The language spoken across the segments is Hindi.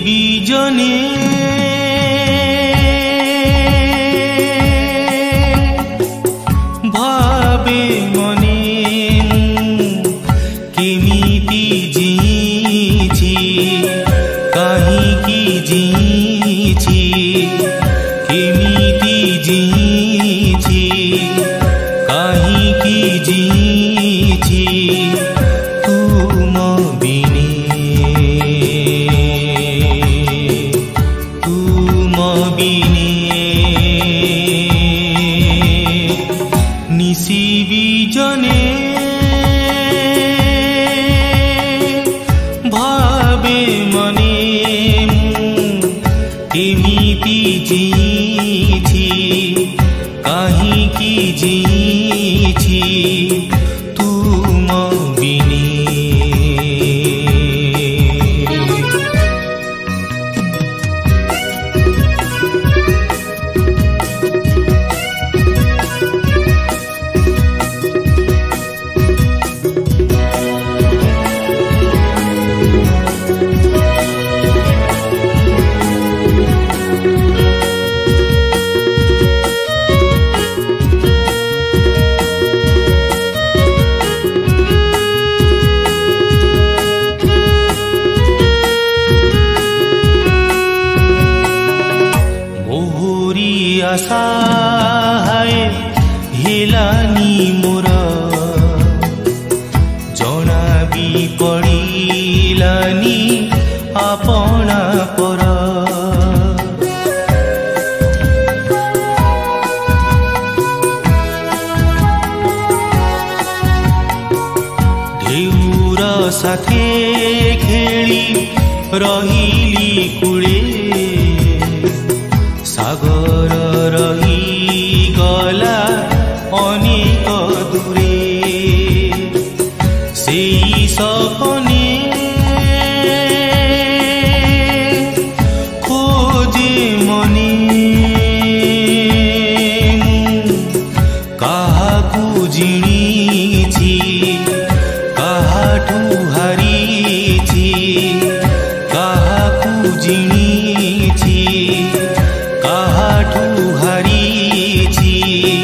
बीजने भावे मने केमिति जीछि काहींकि जीछि केमिति जीछि काहींकि जीछि तुम बिने निसी बीजने भावे मने केमिति जीछि काहींकि जीछि तुम बिने आशाए हेलानी मोर जना भी पड़िलानी आपना पर ढेउर साथे खेली रहिली कूले सागर रही गला अनेक दूरे सेई सपने खोजे मने काहाकू जिणीछि काहाठू हारीछि काहाकू जिणीछि काहाठू हारीछि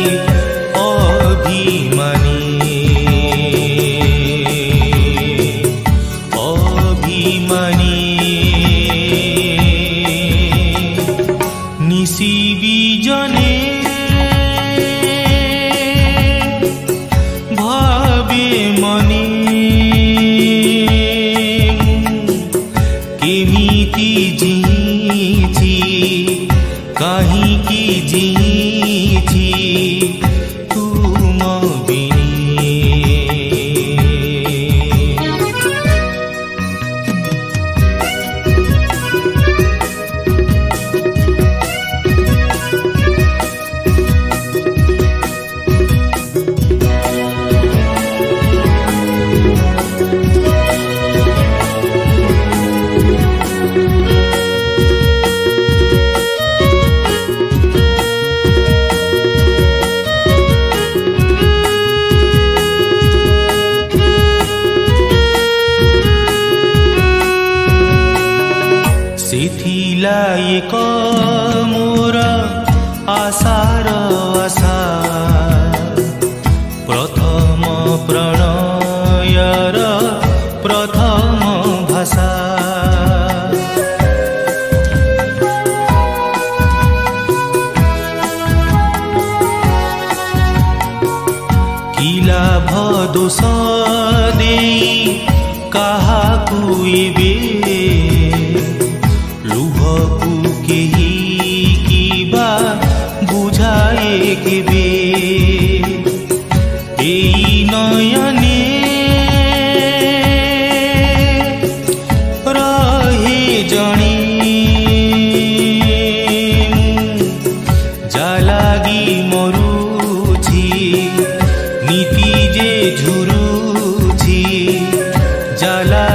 अभिमानी अभिमानी निसी बीजने भावे मने केमिति जीछि काहींकि जीछि तुम बिने एक मोर आशार आशा प्रथम प्रणयर प्रथम भाषा कि लाभ दोष देई काहाकू एबे लुहकू केही किबा बुझाए केबे एई नयने रहे जणी जालागी मरुछि नीति जे झुरुछि जाला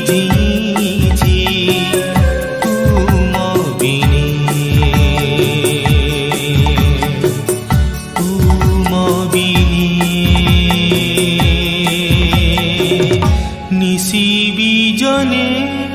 ঝিঝি তুম বিনে তুম বিনে নিশি বিজনে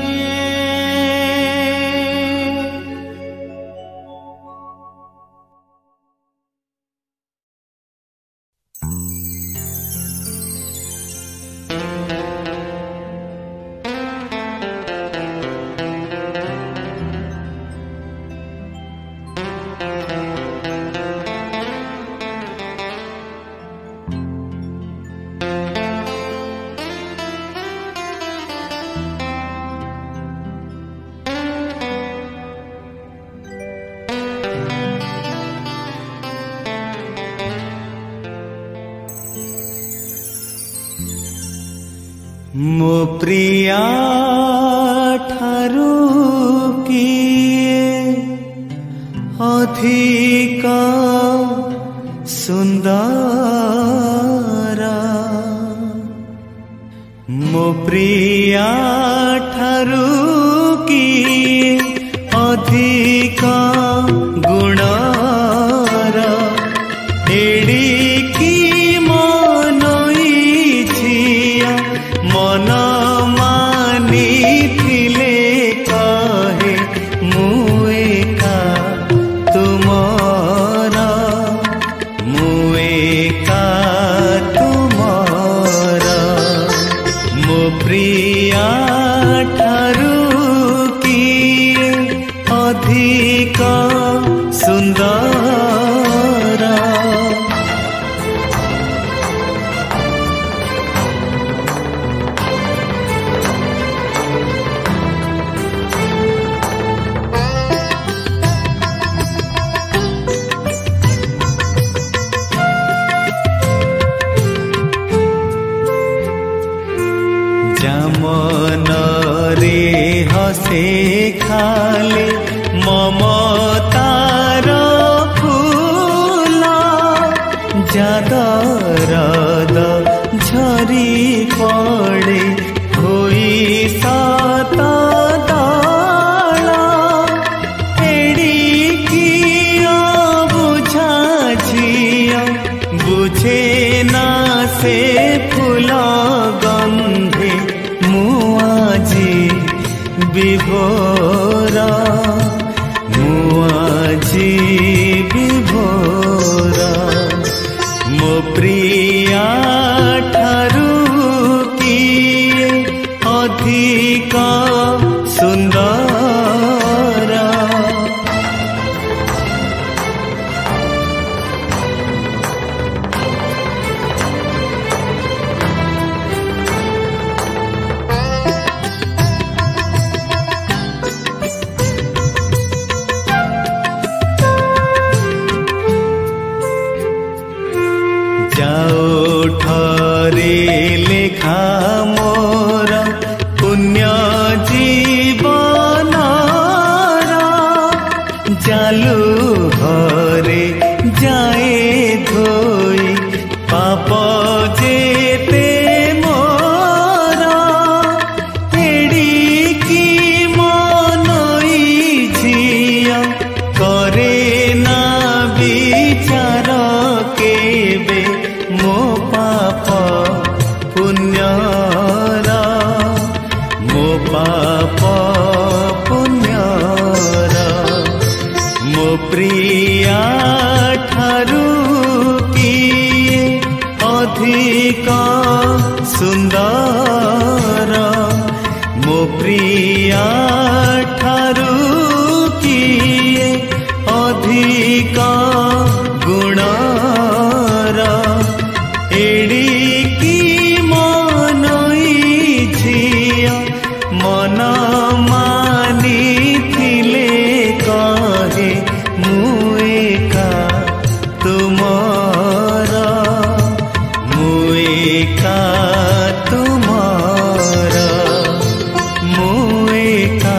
मो प्रिया ठारू किए अधिक सुंदर मो प्रिया ठारू किए अधिक गुणर एडिकी मन मानी थिले कहे मुएका तुमरा मुएका तुमरा मो प्रिया ठारू किए अधिक सुंदर मन रे हसे खाले ममतार फूल जादरद झरी पड़े होई सात दल एडिकी बुझा झिया बुझे ना से फूल गंधे मुआजी विभोरा मुआजी विभोरा मो प्रिया ठारू किए अधिक सुंदर ठरे लेखा मोर पुण्य जीवन जालू हरे जाए धोई पाप जेते मोर एडिकी मनई झिया करे ना विचार केबे मो पाप पुण्यरा मो पाप पुण्यरा मो प्रिया ठारू किए अधिक सुंदर मो प्रिया ठारू किए अधिक गुणर एडिकी मनई झिया मन मानी थिले कहे मुएका तुमरा मुएका तुमरा मुएका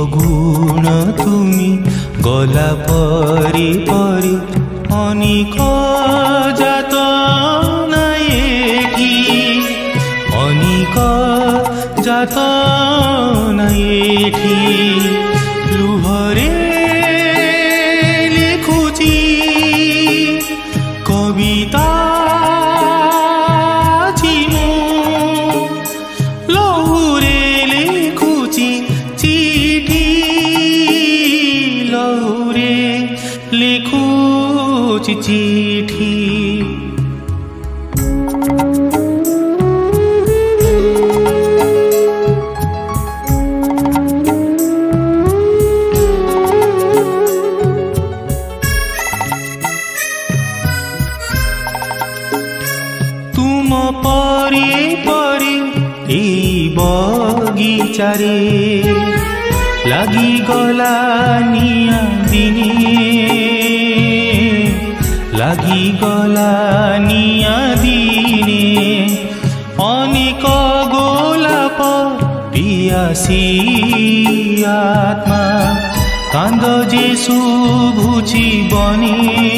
गुण तुमी गला परी परी अनेक जात नाएठी अनेक जात नाएठी लुहरे लिखुची कविता चिठी तुम परे परे ए बगीचारे लगी गला निया दिने लगी गला निया दिने अनेक गोलाप पियासी आत्मा कांद जे शुभुची बने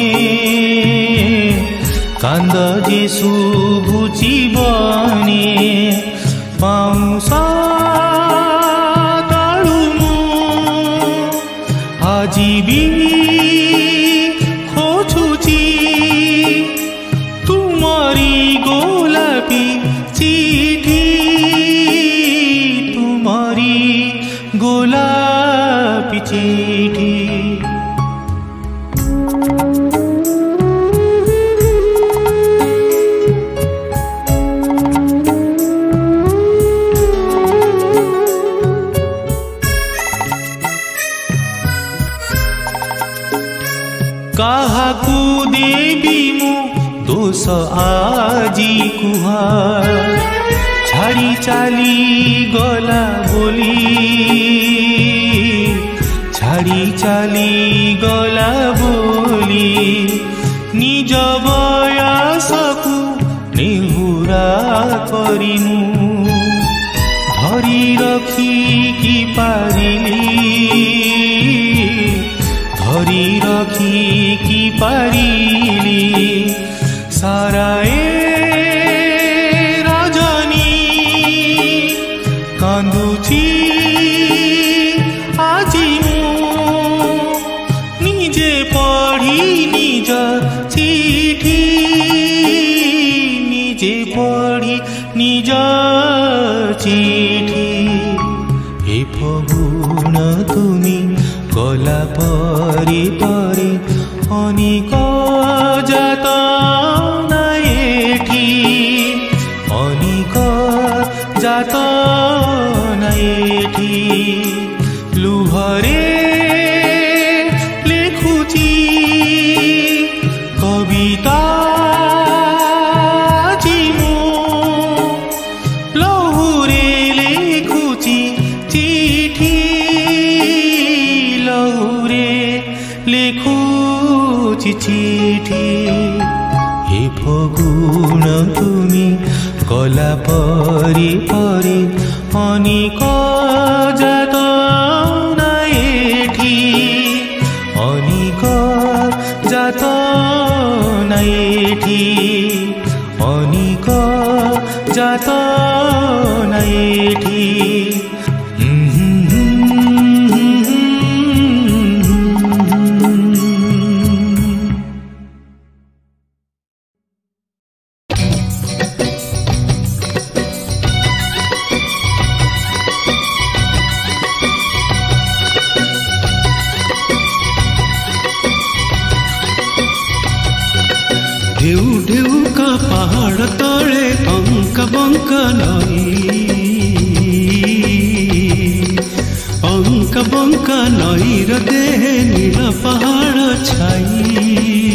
कांद जे शुभुची बने पाउँछ तळुमु आजीवी चिठी काहाकू देवी मु दोष आजी कुहा छाड़ी चाली गला बोली छाड़ी चाली गला बोली निज बयसकु नेहुरा करिनु धरी रखी कि पारिली धरी रखी कि पारिली साराए रजनी कांदुची आजी निजे पढ़ी निज चिठी निजे पढ़ी निज चिठी हे फगुण तुमी गला परी परी अनेक जात नाएठी अनेक जात नाएठी लुहरे लिखुची कविता जिमु लहुरे लिखुची चिठी लहुरे लिखुची चिठी हे फगुण तुमी गला परी परी अनेक जात नाएठी अनेक जात नाएठी अनेक जात नाएठी ढेउ ढेउ का पहाड़ तले अंक बंक नई देह नील पहाड़ छाई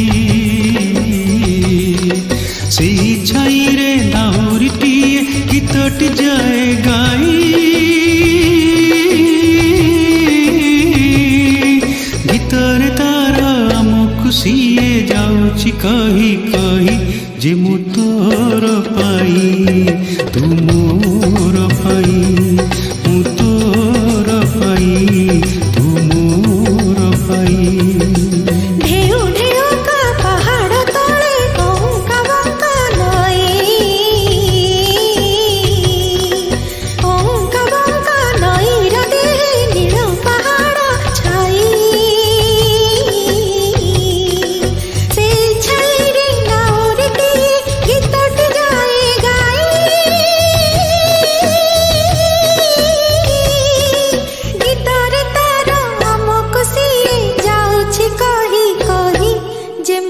से छाई रे नाउरीटीए गीतटी जाए गाई गीतर तारा खुशिए जाऊची कही कही जे मु तोर पाई तू मोर पाई मु तोर पाई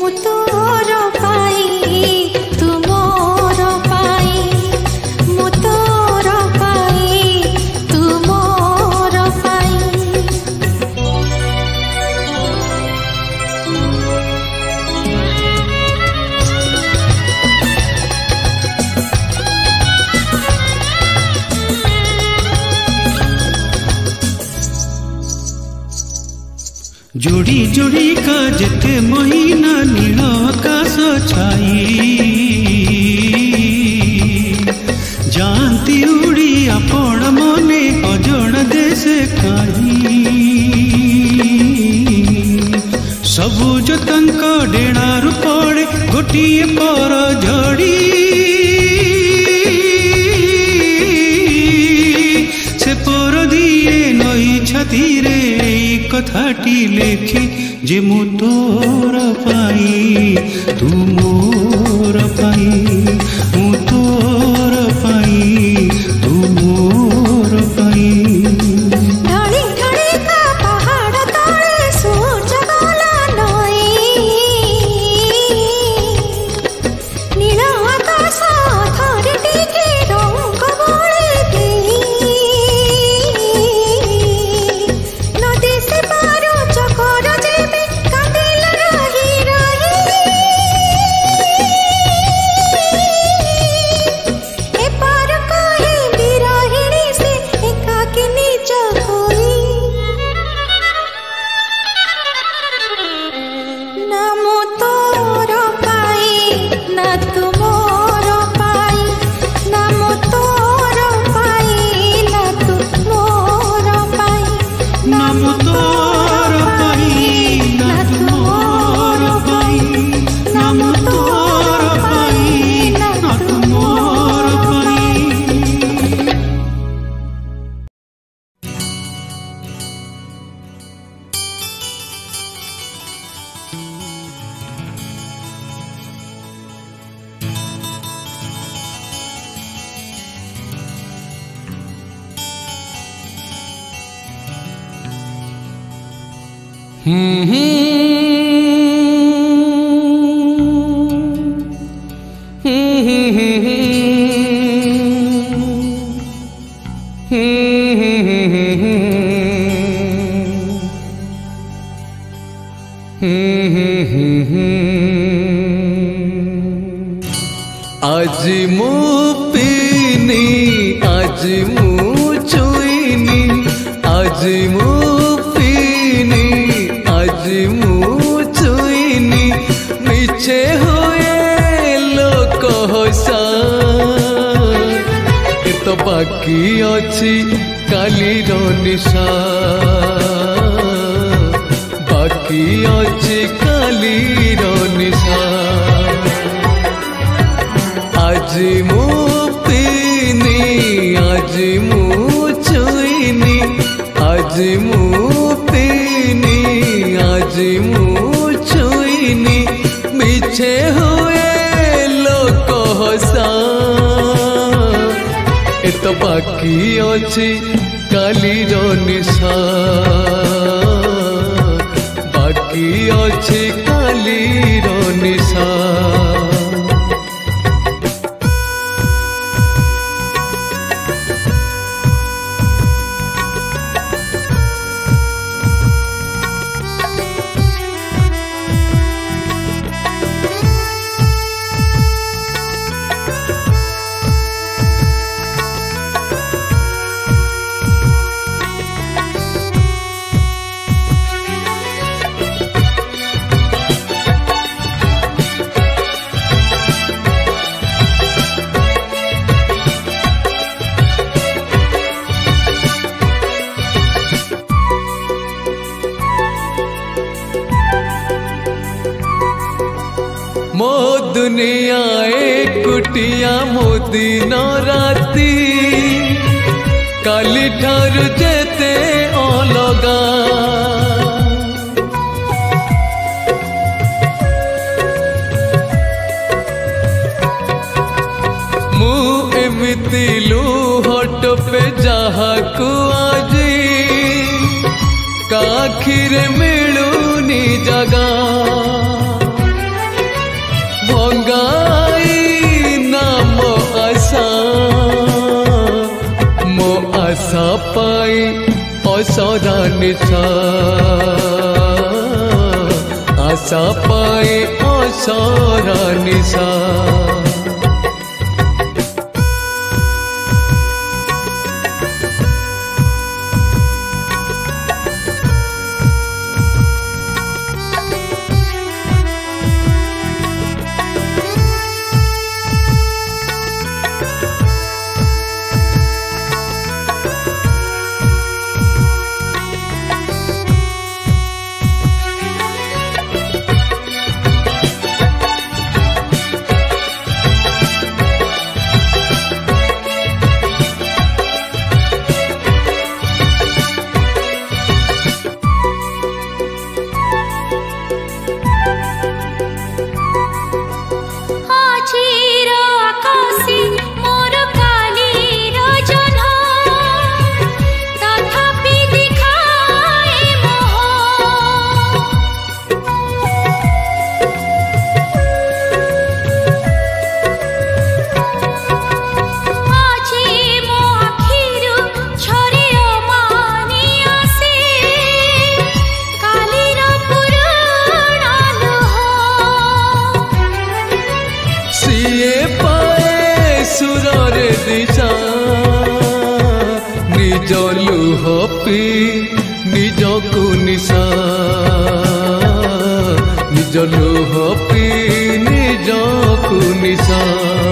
जोड़ी जोड़ी का जेते महीना नील आकाश छाई जानती उड़ी आपण मने अजण देशे काई सबुज तंक डेणारु पड़े गोटिए पर झड़ी से पर दिए नई छाती रे कथाटी लेखी जे मु तोर पाई तू मोर पाई मु तोर पाई तू मोर पाई ढाली ढाली का पहाड़ तले सूरज गला नई नील आकाश थरी टिके रंग बोले देई नदी से पारो चकर जेबे कांदिल रही रही ए पार कहे बिरहिणी से एकाकी निज कोई ना मु तोर पाई ना तू मोर पाई ना मु तोर पाई ना तू मोर पाई ना मु तोर पाई ना तू मोर पाई ना मु तोर पाई ना तू मोर पाई आज मु पीनी आज मु चुईनी आज मु पीनी आज मु चुईनी मिछे हुए लोक हसा ए तो बाकी अछि काली रो निशा बाकी अछि काली रो निशा आज मु पीनी आज मु चुईनी आज मु पीनी आज मु चुईनी मिछे हुए लोक हसा ए तो बाकी अछि काली रो निशा बाकी अछि काली रो निशा मो दुनिया एकुटिया मो दिन राती काली ठारू जेते अलगा मु एमिति लुहट पे जहा को आजी काखिरे मिलुनी जगा आशा पाई असरा निशा आशा पाई असरा निशा निज लुह पी निजकु निशा निज लुह पी निजकु निशा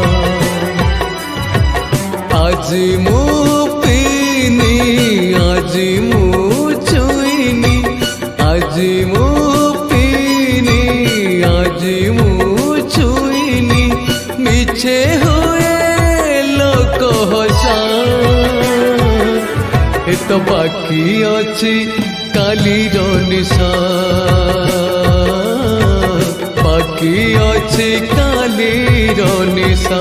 আজি मु पीनी আজি मु छुईनी আজি मु पीनी আজি मु छुईनी मिछे हुए लोक हसा तो बाकी अच्छी काली निशा बाकी अच्छी काली निशा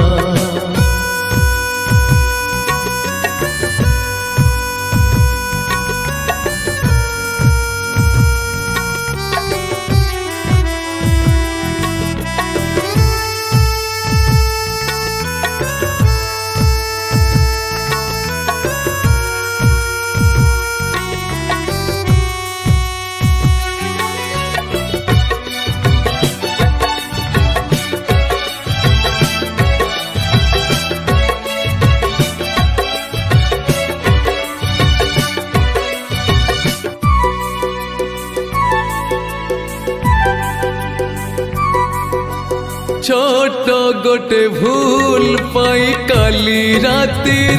छोट गोटे भूल पाई काली रातिर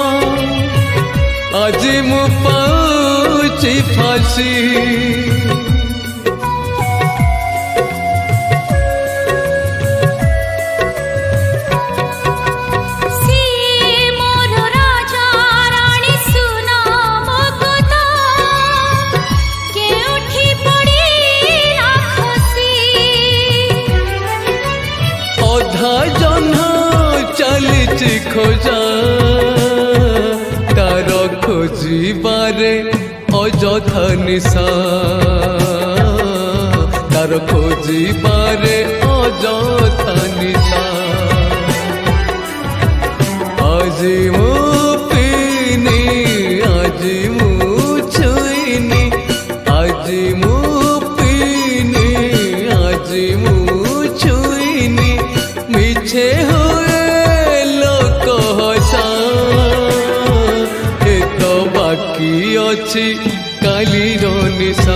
आज मु पाउची फांसी खोजा तार खोजिबारे अजथा निशा तार खोजिबारे अजथा निशा আজি मु पीनी আজি मु छुईनी আজি मु पीनी আজি मु छुईनी मिछे अच्छी काली निशा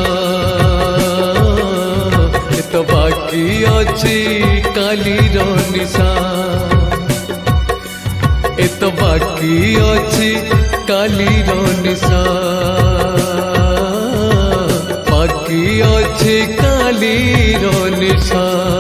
तो बाकी अच्छी काली निशा तो बाकी अच्छी काली निशा बाकी अच्छी काली निशा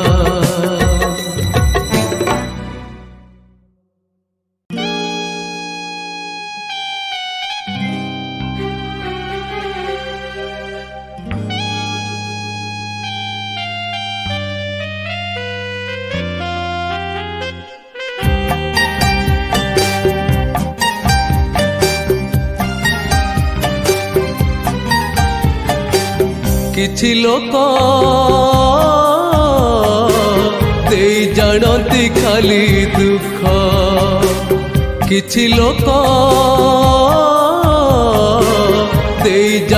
किछि लोक दे जानती खाली दुख किछि लोक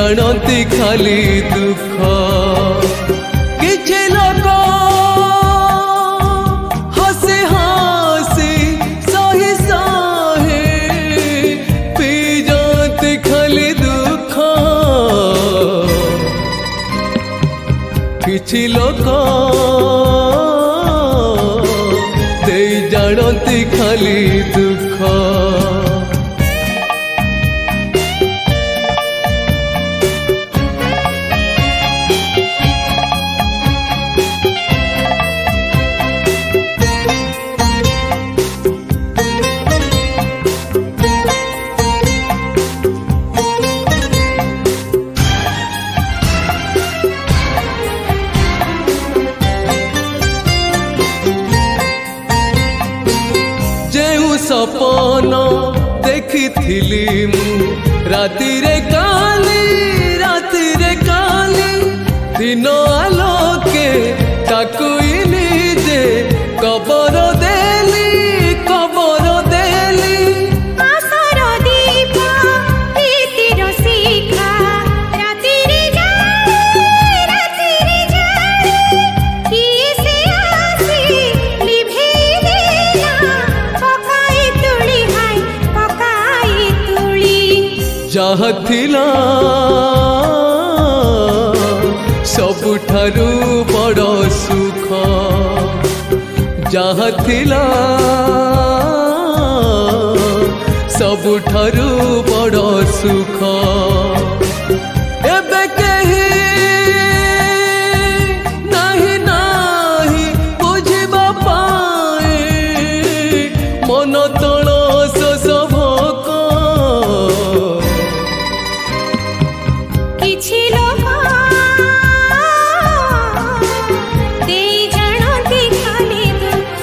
जानती खाली दुख किछि लोक हसी हसी सही सहे पी जानती खाली दुख किछि लोक दे जानती खाली दुख सपन देखी राति रे काली दिन आलोके ताकु निजे कबर देली आसर दीप प्रीतिर शिखा राति रे जाले किए से आसी लिभेई देला पकाई तुली जहाँ थिला सबुठारु बड़ सुख जहाँ थिला सबुठारु बड़ सुख एबे केही नाही बुझिबा पाए मन तल सब किछि लोक दे जानती खाली दुख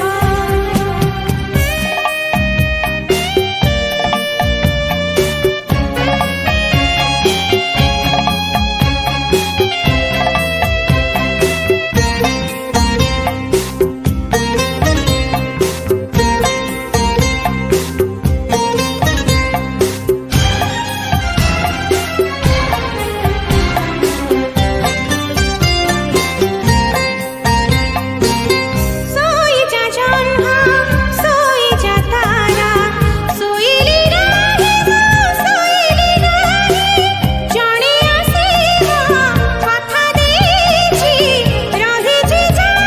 सोई जा जन्म सोई जा तारा सोईली नाही जणे आसीबो कथा देछि रहिछि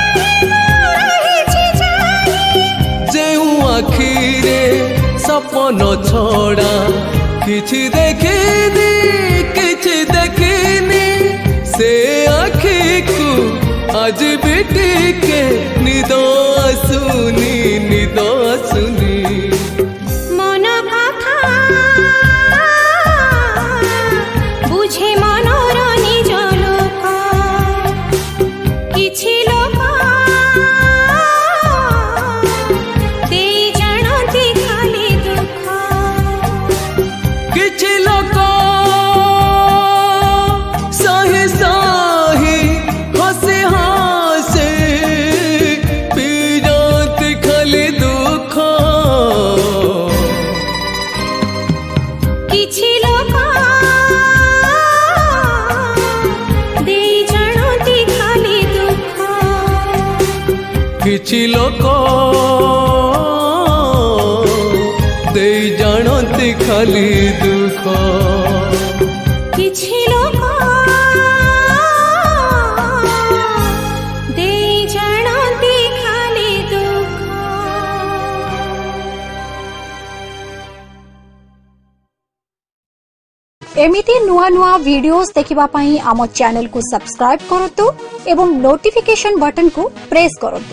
जाहि जेउ आखिरे सपन छड़ा किछि देखिनी से आखि को आज भी टिके निद आसुनी मन कथा बुझे मनोर निज लोक किछि लोक दे जानती खाली दुख किछि लोक सही हसी हसी पी जानती खाली दुख किछि लोक दे जानती खाली दुख किछि लोक दे जानती खाली दुख किछि लोक दे जानती खाली दुख। एमिति नुआ नुआ वीडियोस देखिबा पई आम चैनल को सब्सक्राइब करतु एवं नोटिफिकेशन बटन को प्रेस करतु।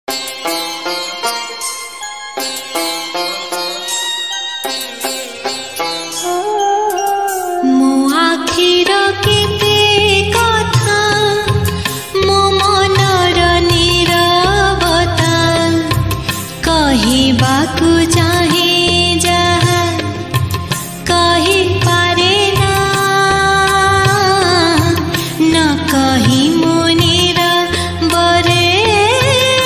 मो आखिर केते कथा मो मनर नीरवता कहिबाकु चाहे जहा कहि पारे ना न कहि मुनिर बरे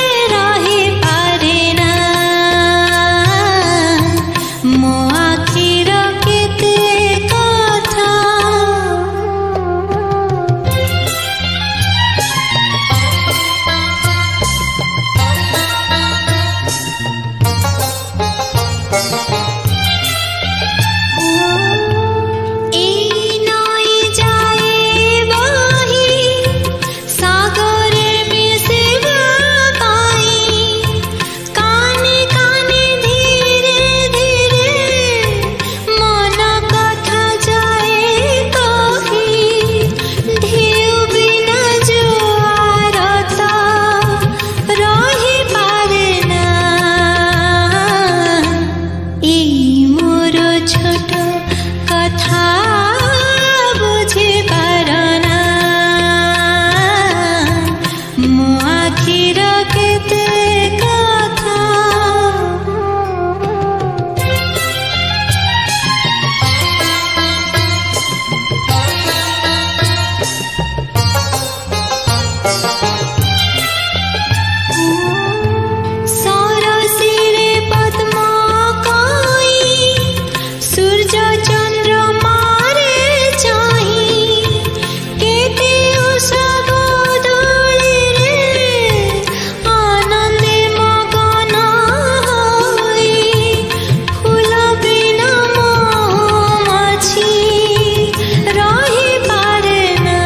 आखिर केते कथा सरसिरे पद्म काई सूर्य चंद्रमा रे चाही केते सब दोली रे आनंदे मगन होई फूल बिना मछी रही पारे ना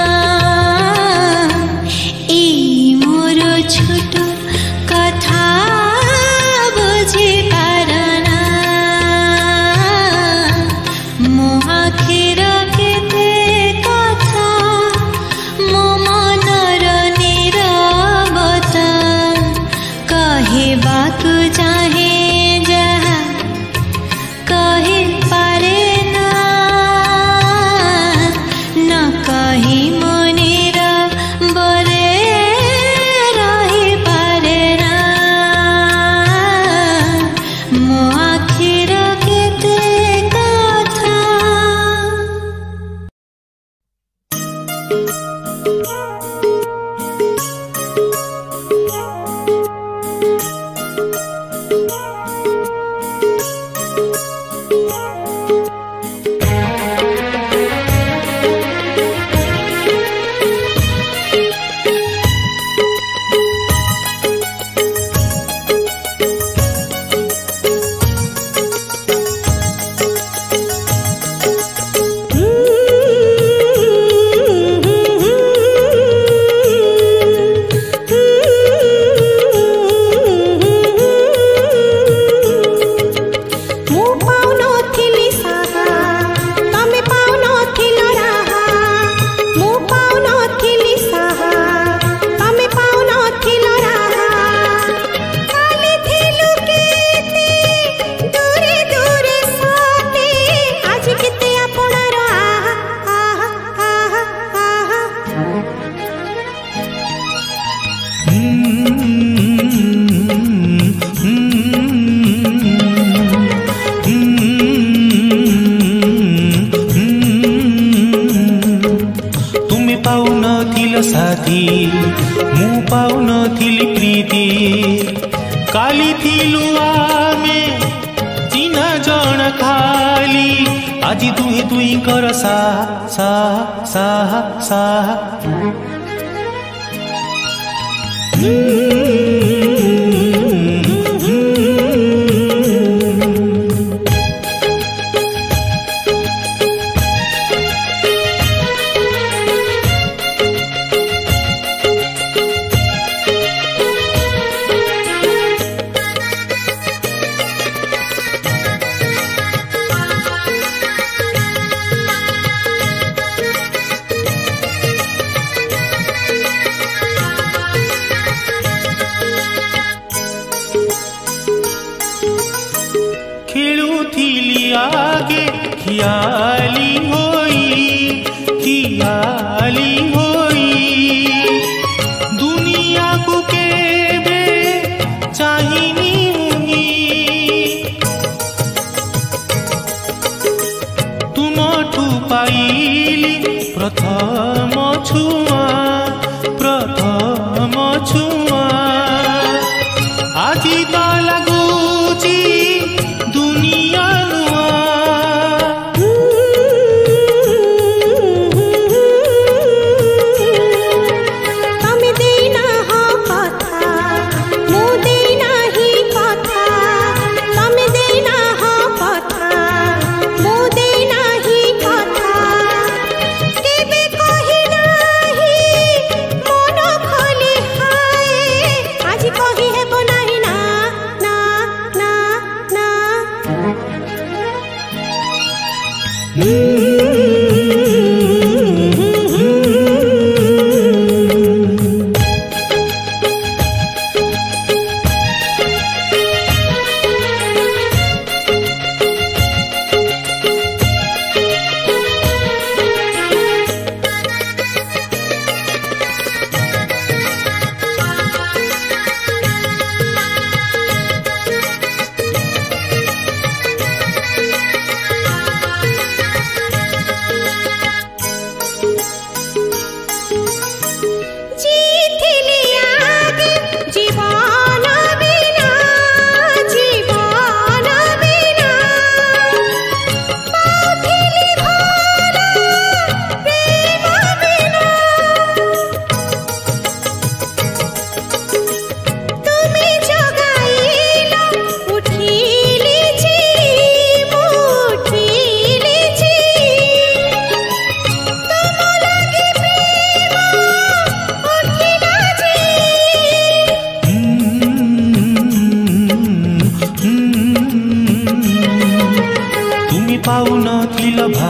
ई मोर छोट कथा बुझी पारना मो आखिर केते कथा मो मनर नीरवता कहबाकू चाहे जहा कहि पारे ना न कहि मनिर बरे रही पारे ना मो आखिर केते कथा साथी मु पाउनथिली प्रीति काली थिलु आमे चिना जण खाली आज दुई दुई कर सा सा सा सा आगे खियाली होई दुनिया को केबे चाहिनी तुमठू पाइली प्रथम छुआ आजी तो लगुची दुनिया केबे कहि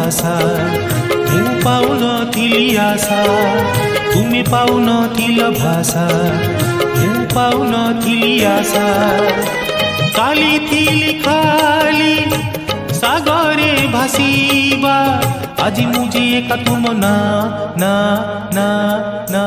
भाषा मु पाउनथिली आशा तुमे पाउनथिल भाषा मु पाउनथिली आशा काली थिली खाली सागरे भासिबा आज मुझे एका तुम ना ना ना ना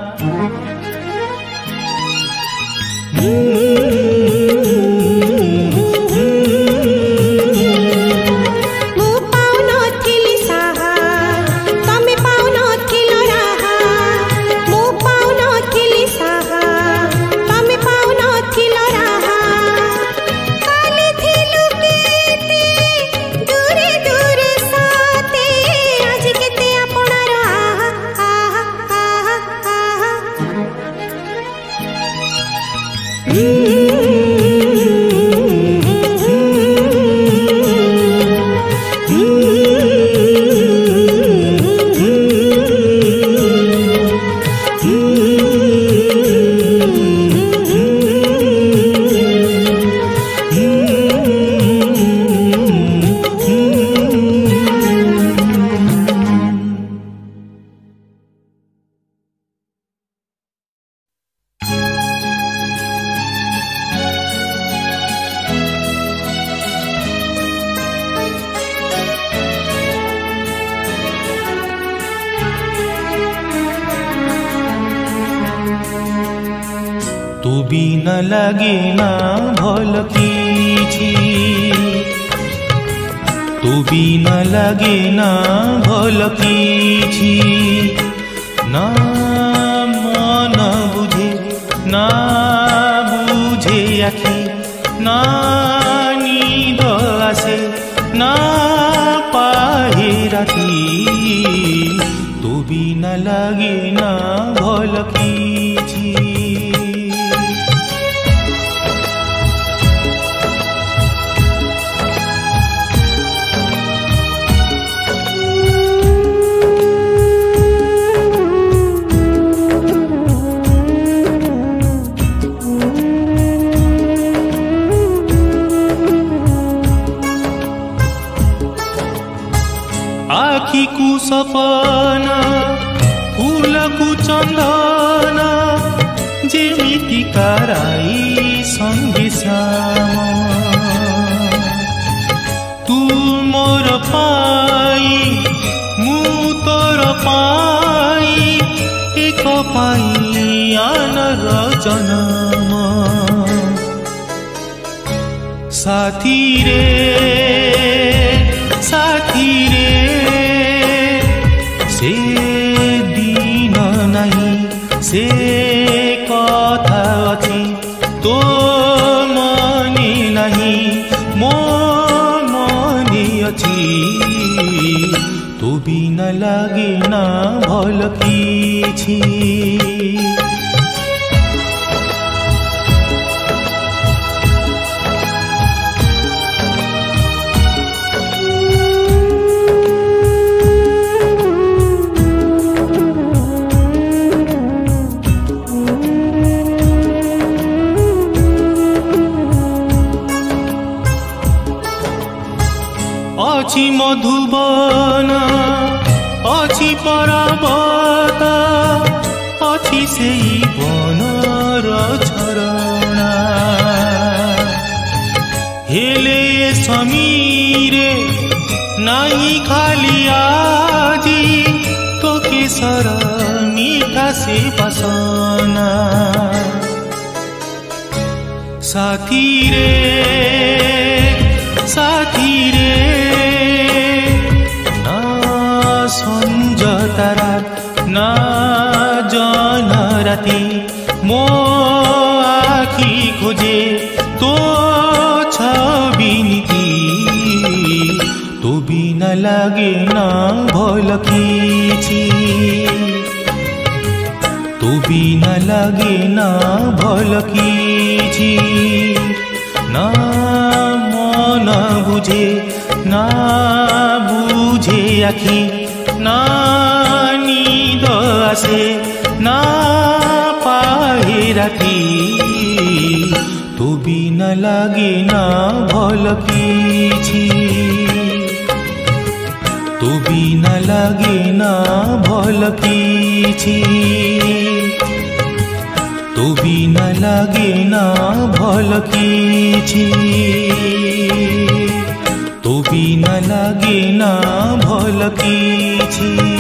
तू बिना लगे ना भल किछि तू बिना लगे ना भल किछि ना मन बुझे ना बुझे आखि ना नींद आसे ना पाहे राति तू बिना लगे ना भल किछि आखी को सपना फूल को चंदन जेमिति कराई संगे श्याम तू मोर पाई मु तोर पाई एक पाई आनर जन्म साथी रे से दिन नहीं से कथा अच्छी तो मनी नहीं मो मनी अच्छी तो बिना लगे ना भल किछि अछि मधुबन अछि पर्वत अछि सेई बनर झरणा हेले समीरे नाही खाली आजी तो केसर मीठा से बसना साथी रे ना संज तारा ना जन राति मो आखी खोजे तो छवि नीति तो बिना लगे ना भल किछि तो बिना लगे ना भल किछि ना मन बुझे ना बुझे आखि ना नींद आसे ना पाहे राति तो बिना लगे ना भल किछि तो तू बिना लागे ना भल किछि तू बिना लागे ना भल किछि तू बिना लागे ना भल किछि।